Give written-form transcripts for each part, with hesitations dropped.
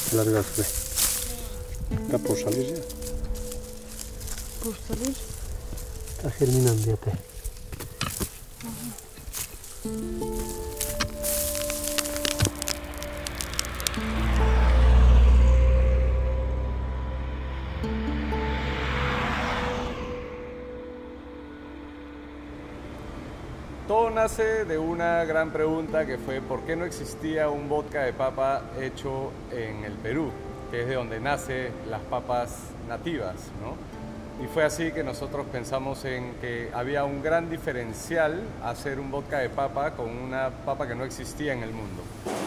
largarse. Está por salir ya. ¿Por salir? Está germinando ya té. Todo nace de una gran pregunta que fue ¿por qué no existía un vodka de papa hecho en el Perú, que es de donde nacen las papas nativas, ¿no? Y fue así que nosotros pensamos en que había un gran diferencial hacer un vodka de papa con una papa que no existía en el mundo.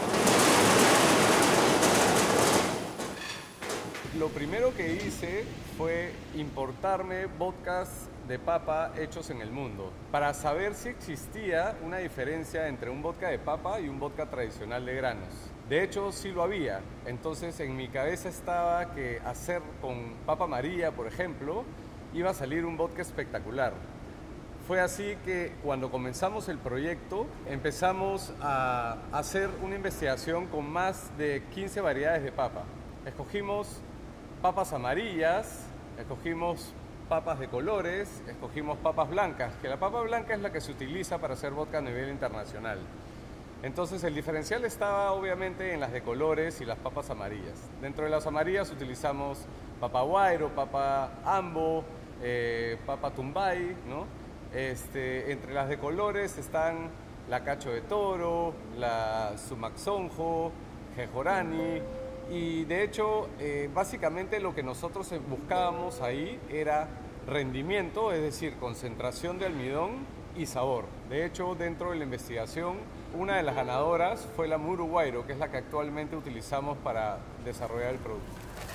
Lo primero que hice fue importarme vodkas de papa hechos en el mundo para saber si existía una diferencia entre un vodka de papa y un vodka tradicional de granos. De hecho, sí lo había. Entonces, en mi cabeza estaba que hacer con papa amarilla, por ejemplo, iba a salir un vodka espectacular. Fue así que cuando comenzamos el proyecto empezamos a hacer una investigación con más de 15 variedades de papa. Escogimos papas amarillas, escogimos papas de colores, escogimos papas blancas, que la papa blanca es la que se utiliza para hacer vodka a nivel internacional. Entonces el diferencial estaba obviamente en las de colores y las papas amarillas. Dentro de las amarillas utilizamos papa guairo, papa ambo, papa tumbay, ¿no? Entre las de colores están la cacho de toro, la sumaxonjo, jejorani. Y de hecho, básicamente lo que nosotros buscábamos ahí era rendimiento, es decir, concentración de almidón y sabor. De hecho, dentro de la investigación, una de las ganadoras fue la Muru Guairo, que es la que actualmente utilizamos para desarrollar el producto.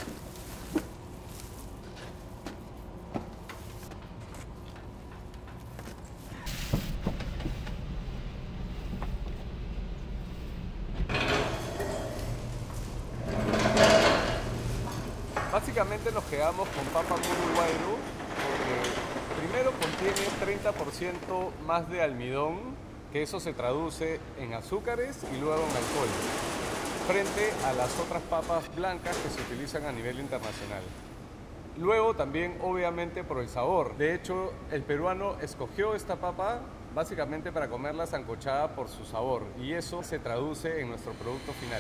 Básicamente nos quedamos con papa Muru Guairo porque primero contiene 30% más de almidón, que eso se traduce en azúcares y luego en alcohol, frente a las otras papas blancas que se utilizan a nivel internacional. Luego también obviamente por el sabor. De hecho, el peruano escogió esta papa básicamente para comerla sancochada por su sabor y eso se traduce en nuestro producto final.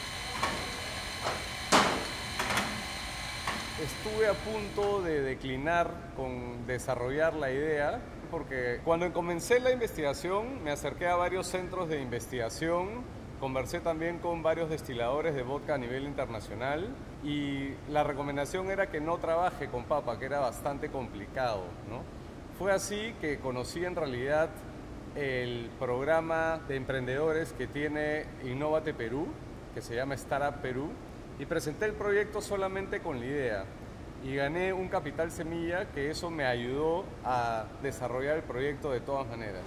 Estuve a punto de declinar con desarrollar la idea porque cuando comencé la investigación me acerqué a varios centros de investigación, conversé también con varios destiladores de vodka a nivel internacional y la recomendación era que no trabaje con papa, que era bastante complicado, ¿no? Fue así que conocí en realidad el programa de emprendedores que tiene Innovate Perú, que se llama Startup Perú, y presenté el proyecto solamente con la idea y gané un capital semilla que eso me ayudó a desarrollar el proyecto de todas maneras.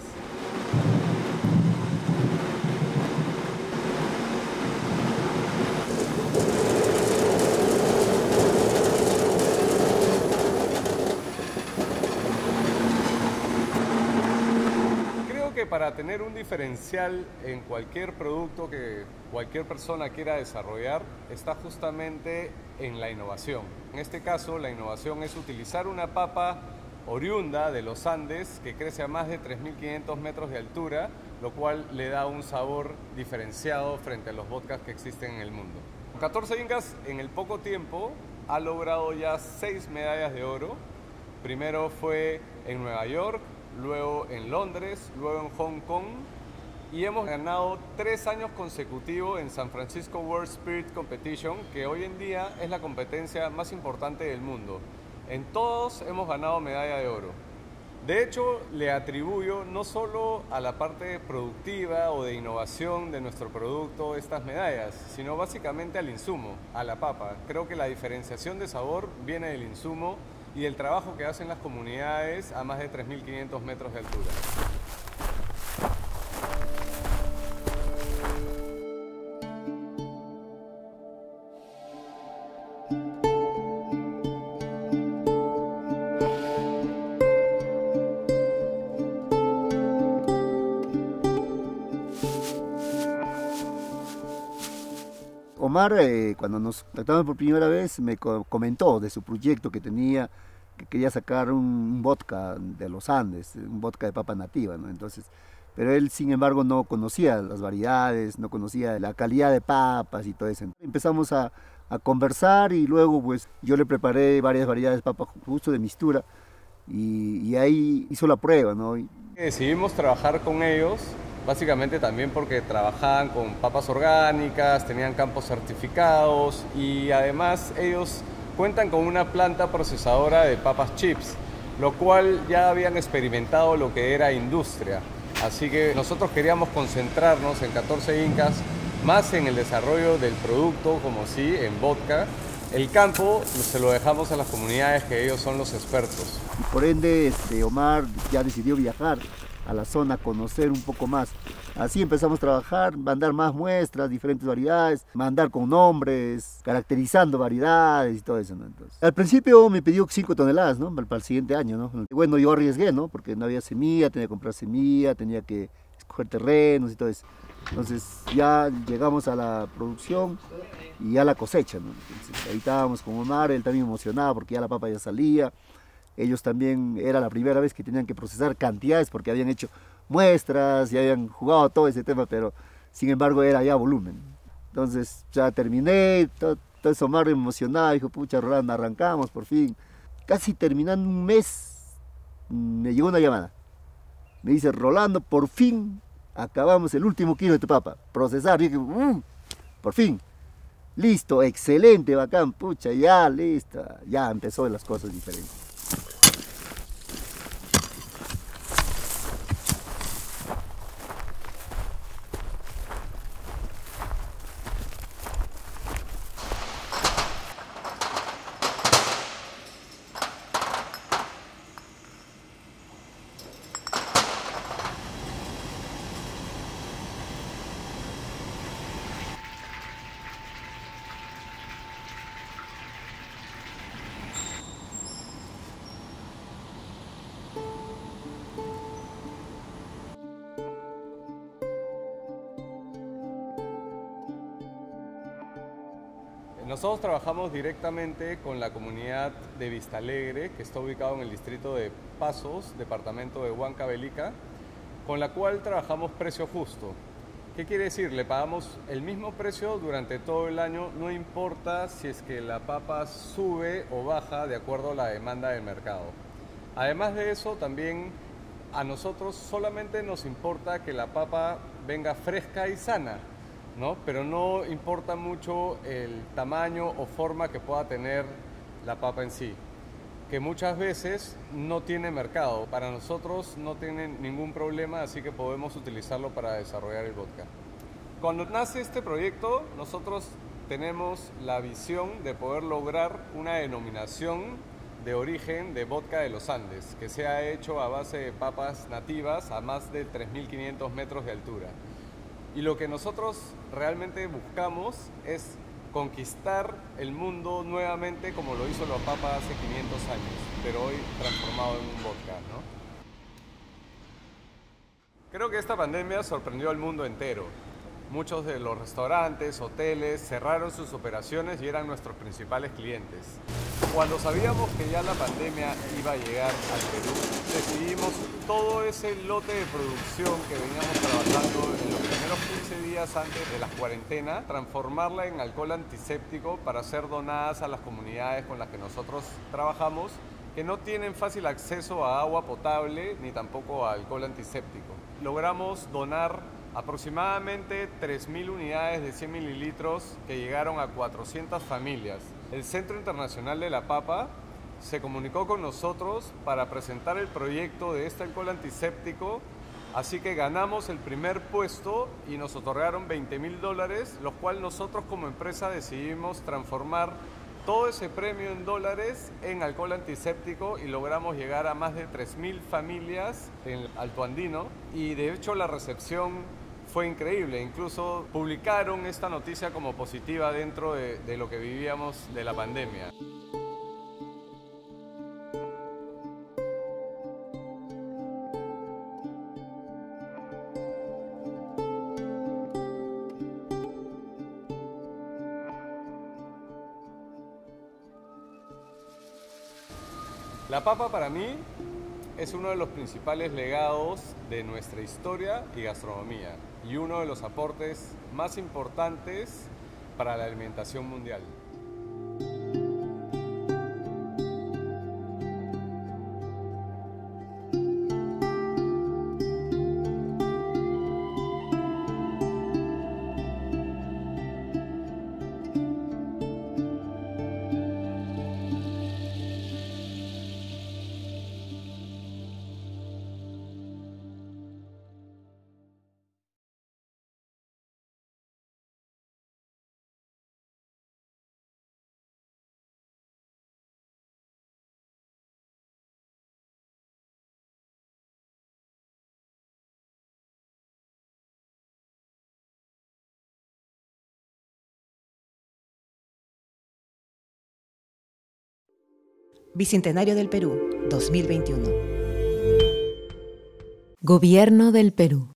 Para tener un diferencial en cualquier producto que cualquier persona quiera desarrollar está justamente en la innovación. En este caso, la innovación es utilizar una papa oriunda de los Andes que crece a más de 3.500 metros de altura, lo cual le da un sabor diferenciado frente a los vodkas que existen en el mundo. 14 Incas en el poco tiempo ha logrado ya 6 medallas de oro. Primero fue en Nueva York, luego en Londres, luego en Hong Kong y hemos ganado 3 años consecutivos en San Francisco World Spirit Competition, que hoy en día es la competencia más importante del mundo. En todos hemos ganado medalla de oro. De hecho, le atribuyo no solo a la parte productiva o de innovación de nuestro producto estas medallas, sino básicamente al insumo, a la papa. Creo que la diferenciación de sabor viene del insumo y del trabajo que hacen las comunidades a más de 3.500 metros de altura. Omar, cuando nos tratamos por primera vez, me comentó de su proyecto que tenía, que quería sacar un vodka de los Andes, un vodka de papa nativa, ¿no? Entonces, pero él, sin embargo, no conocía las variedades, no conocía la calidad de papas y todo eso. Empezamos a conversar y luego pues yo le preparé varias variedades de papa justo de mixtura y ahí hizo la prueba, ¿no? Decidimos trabajar con ellos básicamente también porque trabajaban con papas orgánicas, tenían campos certificados y además ellos cuentan con una planta procesadora de papas chips, lo cual ya habían experimentado lo que era industria. Así que nosotros queríamos concentrarnos en 14 Incas más en el desarrollo del producto, como sí, en vodka. El campo se lo dejamos a las comunidades, que ellos son los expertos. Y por ende, Omar ya decidió viajar a la zona, conocer un poco más. Así empezamos a trabajar, mandar más muestras, diferentes variedades, mandar con nombres, caracterizando variedades y todo eso, ¿no? Entonces, al principio me pidió 5 toneladas, ¿no? Para el siguiente año, ¿no? Bueno, yo arriesgué, ¿no? Porque no había semilla, tenía que comprar semilla, tenía que escoger terrenos y todo eso. Entonces ya llegamos a la producción y a la cosecha, ¿no? Entonces, ahí estábamos con Omar, él también emocionado porque ya la papa ya salía. Ellos también, era la primera vez que tenían que procesar cantidades porque habían hecho muestras y habían jugado todo ese tema, pero sin embargo era ya volumen. Entonces ya terminé, todo eso Omar emocionado, dijo, pucha Rolando, arrancamos por fin. Casi terminando un mes, me llegó una llamada. Me dice, Rolando, por fin acabamos el último kilo de tu papa, procesar. Y dije, por fin, listo, excelente, bacán, pucha, ya, listo, ya empezó las cosas diferentes. Nosotros trabajamos directamente con la comunidad de Vistalegre, que está ubicado en el distrito de Pasos, departamento de Huancavelica, con la cual trabajamos precio justo. ¿Qué quiere decir? Le pagamos el mismo precio durante todo el año, no importa si es que la papa sube o baja de acuerdo a la demanda del mercado. Además de eso, también a nosotros solamente nos importa que la papa venga fresca y sana, ¿no? Pero no importa mucho el tamaño o forma que pueda tener la papa en sí, que muchas veces no tiene mercado. Para nosotros no tiene ningún problema, así que podemos utilizarlo para desarrollar el vodka. Cuando nace este proyecto, nosotros tenemos la visión de poder lograr una denominación de origen de vodka de los Andes, que sea hecho a base de papas nativas a más de 3.500 metros de altura. Y lo que nosotros realmente buscamos es conquistar el mundo nuevamente como lo hizo la papa hace 500 años, pero hoy transformado en un vodka, ¿no? Creo que esta pandemia sorprendió al mundo entero. Muchos de los restaurantes, hoteles cerraron sus operaciones y eran nuestros principales clientes. Cuando sabíamos que ya la pandemia iba a llegar al Perú, decidimos todo ese lote de producción que veníamos trabajando en los primeros 15 días antes de la cuarentena, transformarla en alcohol antiséptico para ser donadas a las comunidades con las que nosotros trabajamos, que no tienen fácil acceso a agua potable ni tampoco a alcohol antiséptico. Logramos donar aproximadamente 3.000 unidades de 100 mililitros que llegaron a 400 familias. El Centro Internacional de la Papa se comunicó con nosotros para presentar el proyecto de este alcohol antiséptico, así que ganamos el primer puesto y nos otorgaron $20.000, los cuales nosotros como empresa decidimos transformar todo ese premio en dólares en alcohol antiséptico y logramos llegar a más de 3.000 familias en el Alto Andino y de hecho la recepción fue increíble, incluso publicaron esta noticia como positiva dentro de lo que vivíamos de la pandemia. La papa para mí es uno de los principales legados de nuestra historia y gastronomía y uno de los aportes más importantes para la alimentación mundial. Bicentenario del Perú, 2021. Gobierno del Perú.